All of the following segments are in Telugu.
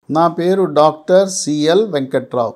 నా పేరు doctor C L Venkat Rao.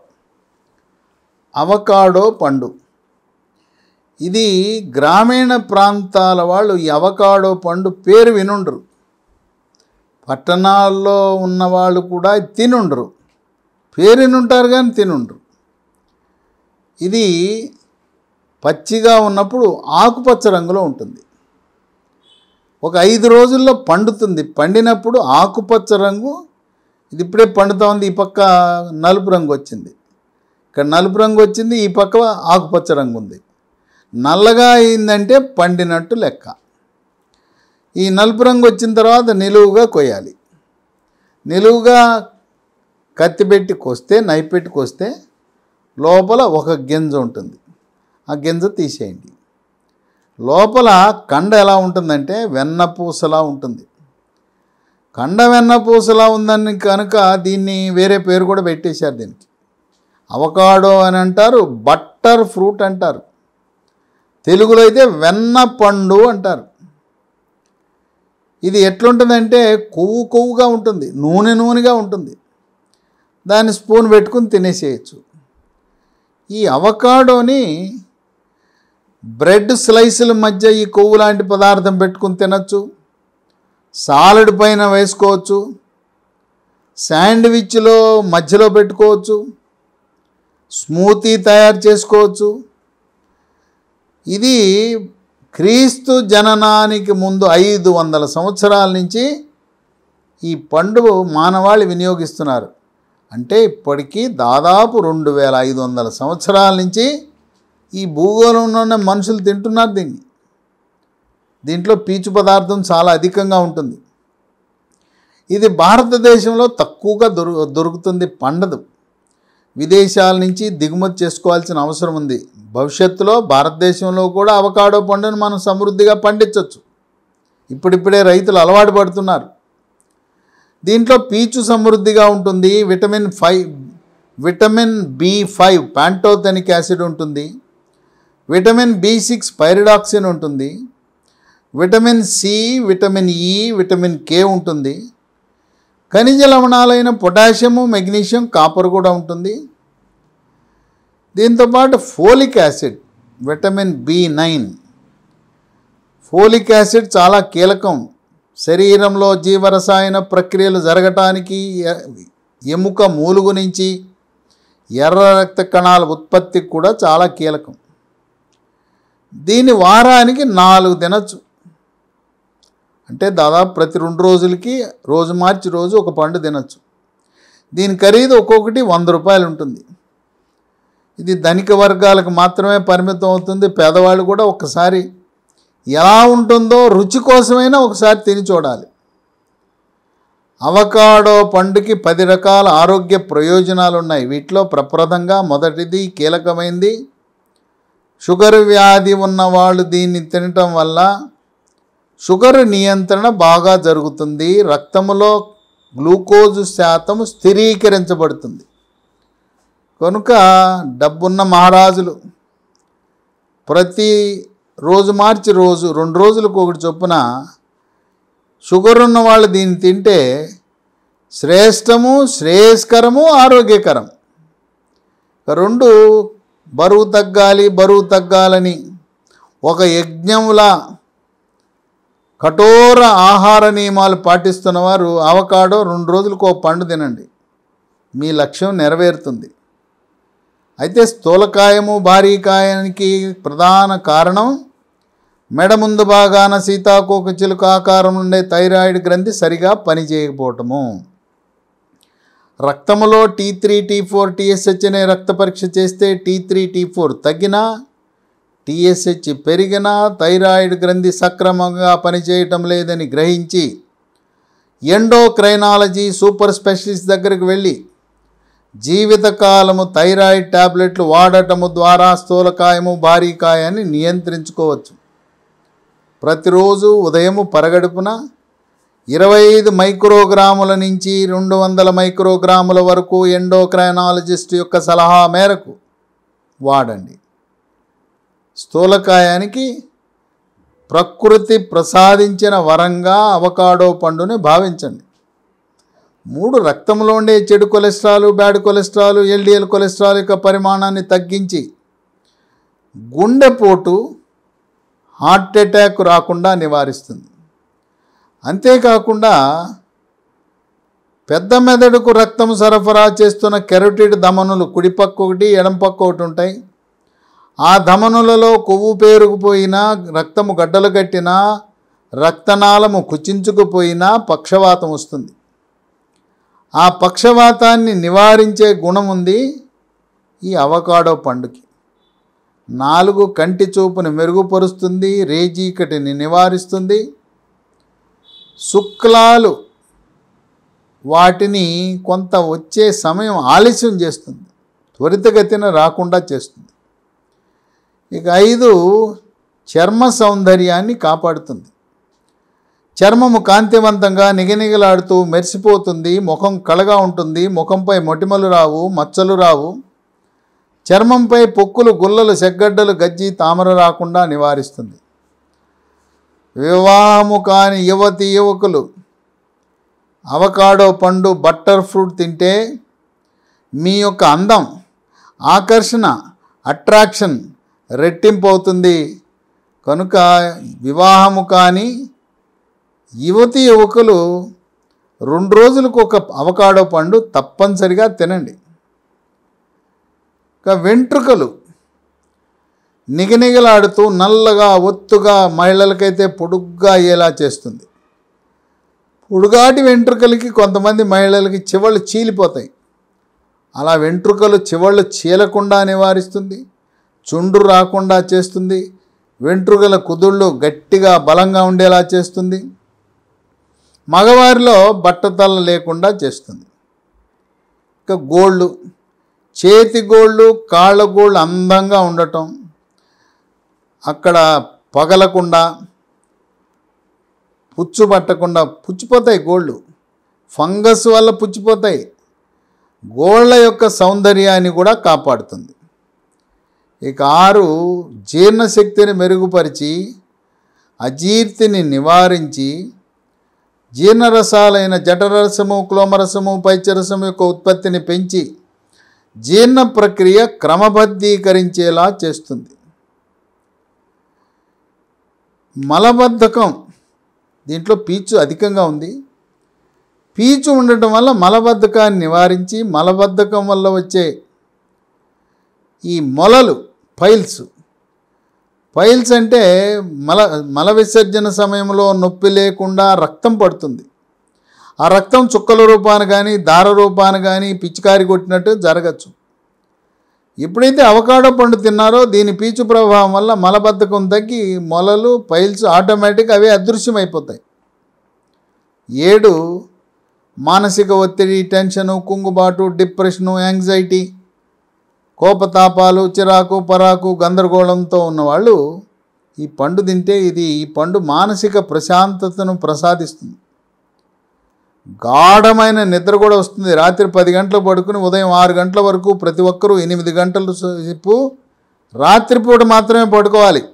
Avocado పండు ఇది గ్రామీణ ప్రాంతాల వాళ్ళు ఈ అవకాడో పండు పేరు వినుండరు. పట్టణాల్లో ఉన్నవాళ్ళు కూడా తినుండరు, పేరు వినుంటారు కానీ తినుండరు. ఇది పచ్చిగా ఉన్నప్పుడు ఆకుపచ్చ రంగులో ఉంటుంది. ఒక 5 రోజుల్లో పండుతుంది. పండినప్పుడు ఆకుపచ్చ రంగు, ఇది ఇప్పుడే పండుతూ ఉంది. ఈ పక్క నలుపు రంగు వచ్చింది, ఇక్కడ నలుపు రంగు వచ్చింది, ఈ పక్క ఆకుపచ్చ రంగు ఉంది. నల్లగా అయిందంటే పండినట్టు లెక్క. ఈ నలుపు రంగు వచ్చిన తర్వాత నిలువుగా కొయ్యాలి. నిలువుగా కత్తి పెట్టి కోస్తే, నైఫ్ పెట్టి కోస్తే లోపల ఒక గింజ ఉంటుంది. ఆ గింజ తీసేయండి. లోపల కండ ఎలా ఉంటుందంటే వెన్నపూసలా ఉంటుంది. కండ వెన్నపూసలా ఉందని కనుక దీన్ని వేరే పేరు కూడా పెట్టేశారు. దీనికి అవకాడో అని అంటారు, బట్టర్ ఫ్రూట్ అంటారు, తెలుగులో అయితే వెన్న పండు అంటారు. ఇది ఎట్లుంటుందంటే కొవ్వుగా ఉంటుంది, నూనెగా ఉంటుంది. దాన్ని స్పూన్ పెట్టుకుని తినేసేయచ్చు. ఈ అవకాడోని బ్రెడ్ స్లైసుల మధ్య ఈ కొవ్వు లాంటి పదార్థం పెట్టుకుని తినచ్చు, సాలడ్ పైన వేసుకోవచ్చు, శాండ్విచ్లో మధ్యలో పెట్టుకోవచ్చు, స్మూతీ తయారు చేసుకోవచ్చు. ఇది క్రీస్తు జననానికి ముందు 500 సంవత్సరాల నుంచి ఈ పండు మానవాళి వినియోగిస్తున్నారు. అంటే ఇప్పటికీ దాదాపు 2500 సంవత్సరాల నుంచి ఈ భూగోళంలో ఉన్న మనుషులు తింటున్నారు దీన్ని. దీంట్లో పీచు పదార్థం చాలా అధికంగా ఉంటుంది. ఇది భారతదేశంలో తక్కువగా దొరుకుతుంది, పండదు. విదేశాల నుంచి దిగుమతి చేసుకోవాల్సిన అవసరం ఉంది. భవిష్యత్తులో భారతదేశంలో కూడా అవకాడో పండును మనం సమృద్ధిగా పండించవచ్చు. ఇప్పుడిప్పుడే రైతులు అలవాటు పడుతున్నారు. దీంట్లో పీచు సమృద్ధిగా ఉంటుంది. విటమిన్ B5 ప్యాంటోథెనిక్ యాసిడ్ ఉంటుంది. విటమిన్ B6 పైరిడాక్సిన్ ఉంటుంది. Vitamin C, vitamin E, vitamin K ఉంటుంది. ఖనిజ లవణాలైన పొటాషియము, మెగ్నీషియం, కాపర్ కూడా ఉంటుంది. దీంతోపాటు folic acid, vitamin B9, folic acid చాలా కీలకం. శరీరంలో జీవరసాయన ప్రక్రియలు జరగటానికి, ఎముక మూలుగు నుంచి ఎర్ర రక్త కణాల ఉత్పత్తికి కూడా చాలా కీలకం. దీన్ని వారానికి 4 తినచ్చు. అంటే దాదాపు ప్రతి 2 రోజులకి రోజు మార్చి రోజు ఒక పండు తినచ్చు. దీని ఖరీదు ఒక్కొక్కటి 100 రూపాయలు ఉంటుంది. ఇది ధనిక వర్గాలకు మాత్రమే పరిమితం అవుతుంది. పేదవాళ్ళు కూడా ఒకసారి ఎలా ఉంటుందో రుచి కోసమైనా ఒకసారి తిని చూడాలి. అవకాడో పండుకి 10 రకాల ఆరోగ్య ప్రయోజనాలు ఉన్నాయి. వీటిలో ప్రప్రదంగా మొదటిది, కీలకమైంది, షుగర్ వ్యాధి ఉన్నవాళ్ళు దీన్ని తినటం వల్ల షుగర్ నియంత్రణ బాగా జరుగుతుంది. రక్తంలో గ్లూకోజు శాతం స్థిరీకరించబడుతుంది. కనుక డబ్బున్న మహారాజులు ప్రతి రోజు మార్చి రోజు 2 రోజులకు ఒకటి చొప్పున షుగర్ ఉన్న వాళ్ళు దీన్ని తింటే శ్రేష్టము, శ్రేయస్కరము, ఆరోగ్యకరం. 2 బరువు తగ్గాలని ఒక యజ్ఞంలా కఠోర ఆహార నియమాలు పాటిస్తున్న వారు అవకాడో 2 రోజులకు ఒక పండు తినండి, మీ లక్ష్యం నెరవేరుతుంది. అయితే స్థూలకాయము, భారీకాయానికి ప్రధాన కారణం మెడ ముందు భాగాన సీతాకోక చిలుక ఆకారం ఉండే థైరాయిడ్ గ్రంథి సరిగా పనిచేయకపోవటము. రక్తంలో T3, T4, TSH అనే రక్త పరీక్ష చేస్తే T3, T4 తగ్గినా, TSH పెరిగినా థైరాయిడ్ గ్రంథి సక్రమంగా పనిచేయటం లేదని గ్రహించి ఎండోక్రైనాలజీ సూపర్ స్పెషలిస్ట్ దగ్గరికి వెళ్ళి జీవితకాలము థైరాయిడ్ టాబ్లెట్లు వాడటము ద్వారా స్థూలకాయము, భారీకాయాన్ని నియంత్రించుకోవచ్చు. ప్రతిరోజు ఉదయము పరగడుపున 25 మైక్రోగ్రాముల నుంచి 200 మైక్రోగ్రాముల వరకు ఎండోక్రైనాలజిస్ట్ యొక్క సలహా మేరకు వాడండి. స్థూలకాయానికి ప్రకృతి ప్రసాదించిన వరంగా అవకాడో పండుని భావించండి. 3 రక్తంలో ఉండే చెడు cholesterol, bad cholesterol, LDL cholesterol యొక్క పరిమాణాన్ని తగ్గించి గుండెపోటు, హార్ట్ అటాక్ రాకుండా నివారిస్తుంది. అంతేకాకుండా పెద్ద మెదడుకు రక్తం సరఫరా చేస్తున్న కెరోటిడ్ ధమనులు కుడిపక్క ఒకటి, ఎడంపక్క ఒకటి ఉంటాయి. ఆ ధమనులలో కొవ్వు పేరుకుపోయినా, రక్తము గడ్డలు కట్టినా, రక్తనాళము కుచించుకుపోయినా పక్షవాతం వస్తుంది. ఆ పక్షవాతాన్ని నివారించే గుణం ఉంది ఈ అవకాడో పండుకి. 4 కంటి చూపుని మెరుగుపరుస్తుంది, రేజీకటిని నివారిస్తుంది, శుక్లాలు వాటిని కొంత వచ్చే సమయం ఆలస్యం చేస్తుంది, త్వరితగతిన రాకుండా చేస్తుంది. ఇక 5 చర్మ సౌందర్యాన్ని కాపాడుతుంది. చర్మము కాంతివంతంగా నిగనిగలాడుతూ మెరిసిపోతుంది, ముఖం కళగా ఉంటుంది, ముఖంపై మొటిమలు రావు, మచ్చలు రావు, చర్మంపై పొక్కులు, గుల్లలు, సెగ్గడ్డలు, గజ్జి, తామర రాకుండా నివారిస్తుంది. వివాహము కాని యువతి యువకులు అవకాడో పండు, బటర్ ఫ్రూట్ తింటే మీ యొక్క అందం, ఆకర్షణ, అట్రాక్షన్ రెట్టింపు అవుతుంది. కనుక వివాహము కాని యువతి యువకులు 2 రోజులకు ఒక అవకాడో పండు తప్పనిసరిగా తినండి. ఇక వెంట్రుకలు నిగనిగలాడుతూ నల్లగా, ఒత్తుగా, మహిళలకైతే పొడుగ్గా అయ్యేలా చేస్తుంది. పొడుగాటి వెంట్రుకలకి కొంతమంది మహిళలకి చివళ్ళు చీలిపోతాయి. అలా వెంట్రుకలు చివళ్ళు చీలకుండా నివారిస్తుంది, చుండ్రు రాకుండా చేస్తుంది, వెంట్రుకల కుదుళ్ళు గట్టిగా బలంగా ఉండేలా చేస్తుంది, మగవారిలో బట్టతల లేకుండా చేస్తుంది. ఇక గోళ్ళు, చేతి గోళ్ళు, కాళ్ళ గోళ్ళు అందంగా ఉండటం, అక్కడ పగలకుండా, పుచ్చు పట్టకుండా, పుచ్చిపోతాయి గోళ్ళు, ఫంగస్ వల్ల పుచ్చిపోతాయి. గోళ్ళ యొక్క సౌందర్యాన్ని కూడా కాపాడుతుంది. ఇక 6 జీర్ణశక్తిని మెరుగుపరిచి, అజీర్తిని నివారించి, జీర్ణరసాలైన జఠరసము, క్లోమరసము, పైత్యరసము యొక్క ఉత్పత్తిని పెంచి జీర్ణ ప్రక్రియ క్రమబద్ధీకరించేలా చేస్తుంది. మలబద్ధకం, దీంట్లో పీచు అధికంగా ఉంది. పీచు ఉండటం వల్ల మలబద్ధకాన్ని నివారించి, మలబద్ధకం వల్ల వచ్చే ఈ మొలలు, పైల్స్ అంటే మల విసర్జన సమయంలో నొప్పి లేకుండా రక్తం పడుతుంది. ఆ రక్తం చుక్కల రూపాన కానీ, దార రూపాన కానీ పిచికారి కొట్టినట్టు జరగచ్చు. ఎప్పుడైతే అవకాడో పండు తిన్నారో దీని పీచు ప్రభావం వల్ల మలబద్ధకం తగ్గి మొలలు, పైల్స్ ఆటోమేటిక్గా అవే అదృశ్యమైపోతాయి. 7 మానసిక ఒత్తిడి, టెన్షను, కుంగుబాటు, డిప్రెషను, యాంగ్జైటీ, కోపతాపాలు, చిరాకు, పరాకు, గందరగోళంతో ఉన్నవాళ్ళు ఈ పండు తింటే ఈ పండు మానసిక ప్రశాంతతను ప్రసాదిస్తుంది. గాఢమైన నిద్ర కూడా వస్తుంది. రాత్రి 10 గంటలకు పడుకుని ఉదయం 6 గంటల వరకు ప్రతి ఒక్కరూ 8 గంటల సేపు రాత్రిపూట మాత్రమే పడుకోవాలి.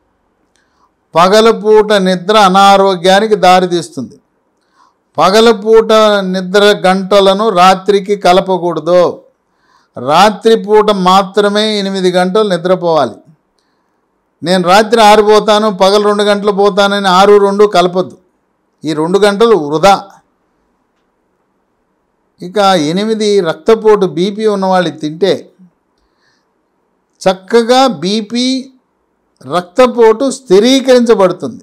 పగలపూట నిద్ర అనారోగ్యానికి దారితీస్తుంది. పగలపూట నిద్ర గంటలను రాత్రికి కలపకూడదు. రాత్రిపూట మాత్రమే 8 గంటలు నిద్రపోవాలి. నేను రాత్రి 6 పోతాను, పగలు 2 గంటలు పోతానని 6, 2 కలపద్దు. ఈ 2 గంటలు వృధా. ఇక 8 రక్తపోటు, బీపీ ఉన్నవాళ్ళు తింటే చక్కగా బీపీ, రక్తపోటు స్థిరీకరించబడుతుంది.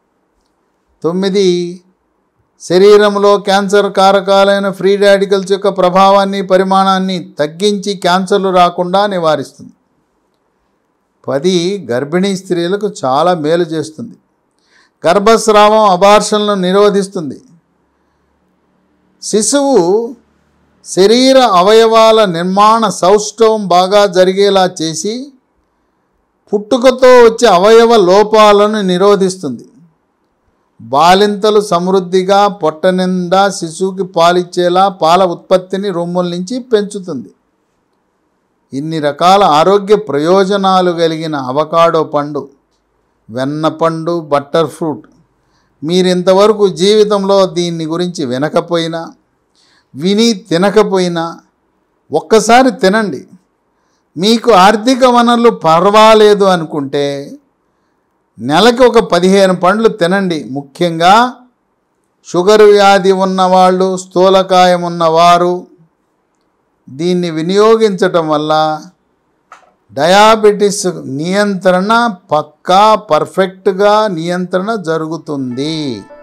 9 శరీరంలో క్యాన్సర్ కారకాలైన ఫ్రీ రాడికల్స్ యొక్క ప్రభావాన్ని, పరిమాణాన్ని తగ్గించి క్యాన్సర్లు రాకుండా నివారిస్తుంది. 10 గర్భిణీ స్త్రీలకు చాలా మేలు చేస్తుంది. గర్భస్రావం, అబార్షన్లను నిరోధిస్తుంది. శిశువు శరీర అవయవాల నిర్మాణ సౌష్ఠవం బాగా జరిగేలా చేసి పుట్టుకతో వచ్చే అవయవ లోపాలను నిరోధిస్తుంది. బాలింతలు సమృద్ధిగా పొట్ట నిండా శిశువుకి పాలిచ్చేలా పాల ఉత్పత్తిని రొమ్ముల నుంచి పెంచుతుంది. ఇన్ని రకాల ఆరోగ్య ప్రయోజనాలు కలిగిన అవకాడో పండు, వెన్న పండు, బటర్ ఫ్రూట్ మీరు ఇంతవరకు జీవితంలో దీన్ని గురించి వినకపోయినా, విని తినకపోయినా ఒక్కసారి తినండి. మీకు ఆర్థిక వనరులు పర్వాలేదు అనుకుంటే నెలకి ఒక 15 పండ్లు తినండి. ముఖ్యంగా షుగర్ వ్యాధి ఉన్నవాళ్ళు, స్థూలకాయం ఉన్నవారు దీన్ని వినియోగించటం వల్ల డయాబెటీస్ నియంత్రణ పర్ఫెక్ట్గా నియంత్రణ జరుగుతుంది.